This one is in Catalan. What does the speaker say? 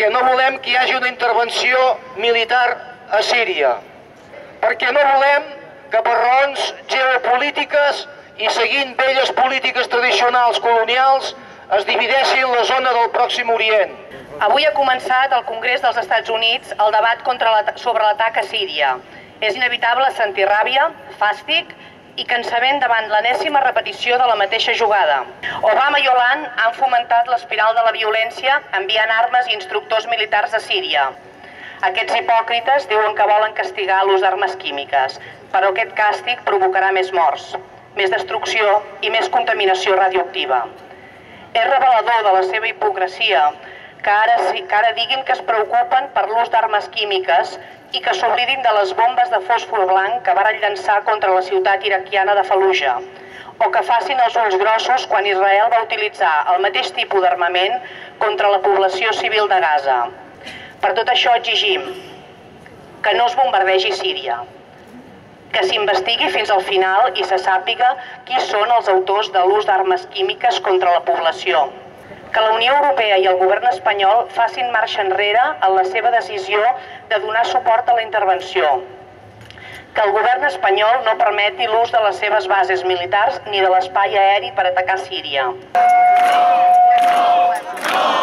perquè no volem que hi hagi una intervenció militar a Síria, perquè no volem que per raons geopolítiques i seguint velles polítiques tradicionals colonials es divideixin la zona del Pròxim Orient. Avui ha començat al Congrés dels Estats Units el debat sobre l'atac a Síria. És inevitable sentir ràbia, fàstic i cansament davant l'enèsima repetició de la mateixa jugada. Obama i Hollande han fomentat l'espiral de la violència enviant armes i instructors militars a Síria. Aquests hipòcrites diuen que volen castigar l'ús d'armes químiques, però aquest càstig provocarà més morts, més destrucció i més contaminació radioactiva. És revelador de la seva hipocresia que ara diguin que es preocupen per l'ús d'armes químiques i que s'oblidin de les bombes de fòsfor blanc que varen llançar contra la ciutat iraquiana de Fallujah, o que facin els ulls grossos quan Israel va utilitzar el mateix tipus d'armament contra la població civil de Gaza. Per tot això exigim que no es bombardegi Síria, que s'investigui fins al final i se sàpiga qui són els autors de l'ús d'armes químiques contra la població, que la Unió Europea i el govern espanyol facin marxa enrere en la seva decisió de donar suport a la intervenció, que el govern espanyol no permeti l'ús de les seves bases militars ni de l'espai aeri per atacar Síria.